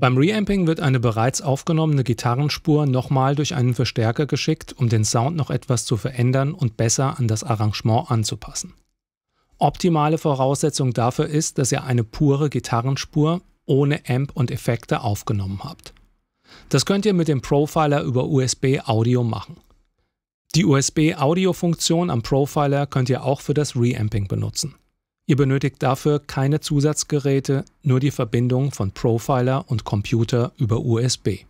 Beim Reamping wird eine bereits aufgenommene Gitarrenspur nochmal durch einen Verstärker geschickt, um den Sound noch etwas zu verändern und besser an das Arrangement anzupassen. Optimale Voraussetzung dafür ist, dass ihr eine pure Gitarrenspur ohne Amp und Effekte aufgenommen habt. Das könnt ihr mit dem Profiler über USB Audio machen. Die USB Audio Funktion am Profiler könnt ihr auch für das Reamping benutzen. Ihr benötigt dafür keine Zusatzgeräte, nur die Verbindung von Profiler und Computer über USB.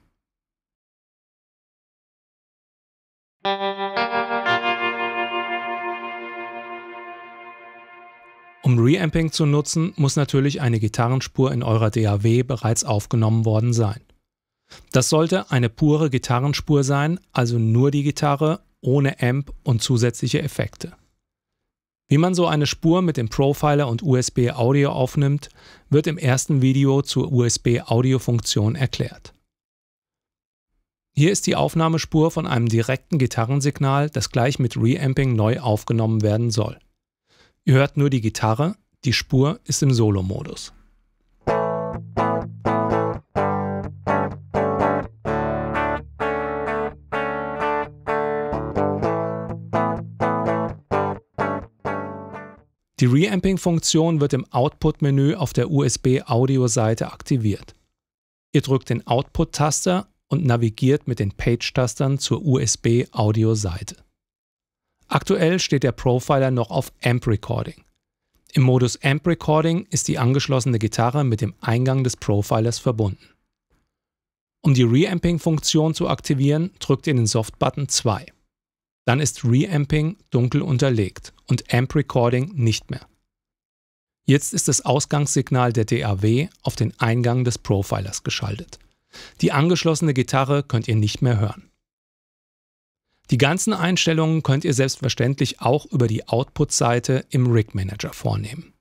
Um Reamping zu nutzen, muss natürlich eine Gitarrenspur in eurer DAW bereits aufgenommen worden sein. Das sollte eine pure Gitarrenspur sein, also nur die Gitarre, ohne Amp und zusätzliche Effekte. Wie man so eine Spur mit dem Profiler und USB Audio aufnimmt, wird im ersten Video zur USB Audio Funktion erklärt. Hier ist die Aufnahmespur von einem direkten Gitarrensignal, das gleich mit Reamping neu aufgenommen werden soll. Ihr hört nur die Gitarre, die Spur ist im Solo-Modus. Die Reamping-Funktion wird im Output-Menü auf der USB-Audio-Seite aktiviert. Ihr drückt den Output-Taster und navigiert mit den Page-Tastern zur USB-Audio-Seite. Aktuell steht der Profiler noch auf Amp Recording. Im Modus Amp Recording ist die angeschlossene Gitarre mit dem Eingang des Profilers verbunden. Um die Reamping-Funktion zu aktivieren, drückt ihr den Soft-Button 2. Dann ist Reamping dunkel unterlegt und Amp Recording nicht mehr. Jetzt ist das Ausgangssignal der DAW auf den Eingang des Profilers geschaltet. Die angeschlossene Gitarre könnt ihr nicht mehr hören. Die ganzen Einstellungen könnt ihr selbstverständlich auch über die Output-Seite im Rig Manager vornehmen.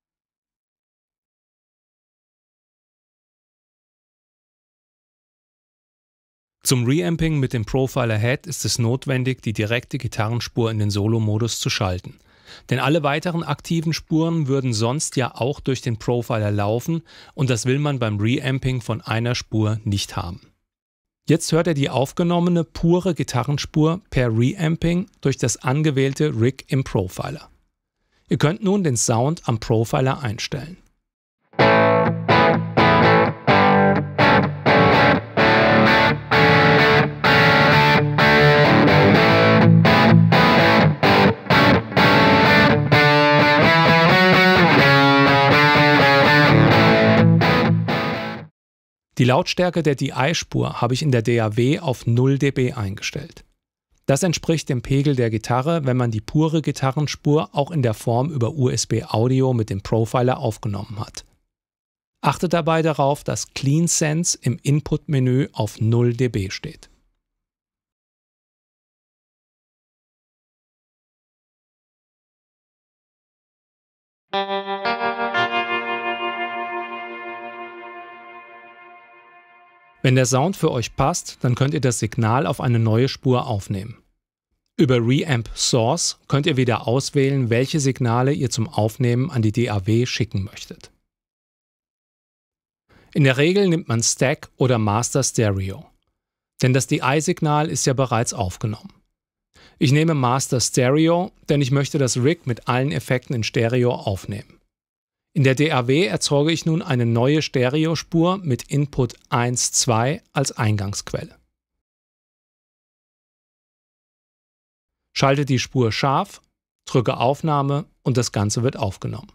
Zum Reamping mit dem Profiler Head ist es notwendig, die direkte Gitarrenspur in den Solo-Modus zu schalten. Denn alle weiteren aktiven Spuren würden sonst ja auch durch den Profiler laufen und das will man beim Reamping von einer Spur nicht haben. Jetzt hört ihr die aufgenommene pure Gitarrenspur per Reamping durch das angewählte Rig im Profiler. Ihr könnt nun den Sound am Profiler einstellen. Die Lautstärke der DI-Spur habe ich in der DAW auf 0 dB eingestellt. Das entspricht dem Pegel der Gitarre, wenn man die pure Gitarrenspur auch in der Form über USB Audio mit dem Profiler aufgenommen hat. Achtet dabei darauf, dass Clean Sense im Input-Menü auf 0 dB steht. Wenn der Sound für euch passt, dann könnt ihr das Signal auf eine neue Spur aufnehmen. Über Reamp Source könnt ihr wieder auswählen, welche Signale ihr zum Aufnehmen an die DAW schicken möchtet. In der Regel nimmt man Stack oder Master Stereo, denn das DI-Signal ist ja bereits aufgenommen. Ich nehme Master Stereo, denn ich möchte das Rig mit allen Effekten in Stereo aufnehmen. In der DAW erzeuge ich nun eine neue Stereospur mit Input 1, 2 als Eingangsquelle. Schalte die Spur scharf, drücke Aufnahme und das Ganze wird aufgenommen.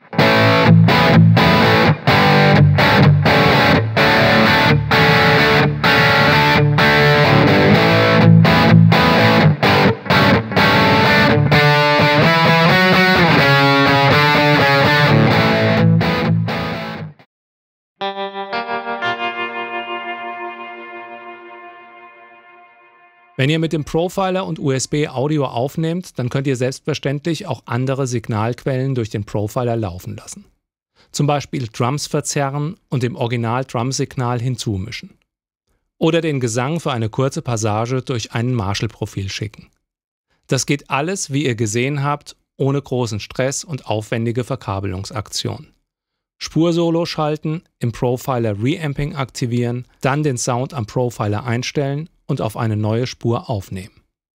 Wenn ihr mit dem Profiler und USB Audio aufnehmt, dann könnt ihr selbstverständlich auch andere Signalquellen durch den Profiler laufen lassen. Zum Beispiel Drums verzerren und dem Original-Drum-Signal hinzumischen. Oder den Gesang für eine kurze Passage durch einen Marshall-Profil schicken. Das geht alles, wie ihr gesehen habt, ohne großen Stress und aufwendige Verkabelungsaktionen. Spursolo schalten, im Profiler Reamping aktivieren, dann den Sound am Profiler einstellen und auf eine neue Spur aufnehmen.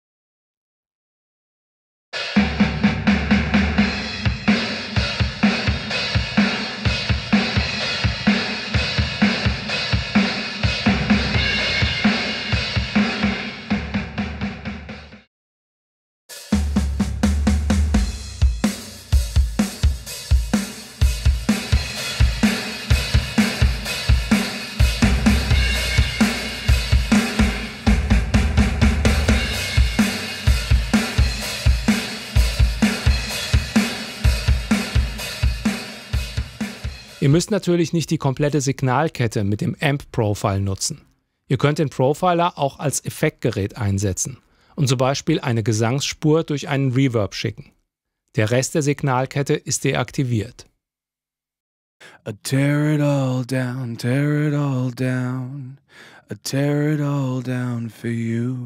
Ihr müsst natürlich nicht die komplette Signalkette mit dem Amp-Profile nutzen. Ihr könnt den Profiler auch als Effektgerät einsetzen und zum Beispiel eine Gesangsspur durch einen Reverb schicken. Der Rest der Signalkette ist deaktiviert. I tear it all down, tear it all down. I tear it all down for you.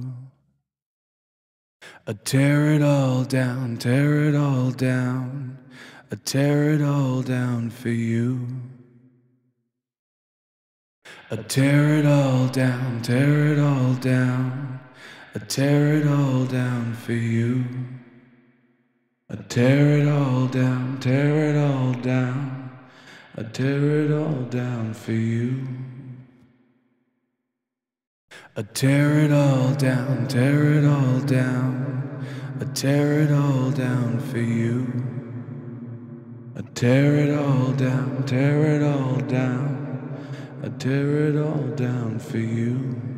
I tear it all down, tear it all down. I tear it all down for you. I tear it all down, tear it all down. I tear it all down for you. I tear it all down, tear it all down. I tear it all down for you. I tear it all down, tear it all down. I tear it all down for you. I tear it all down, tear it all down. I tear it all down for you.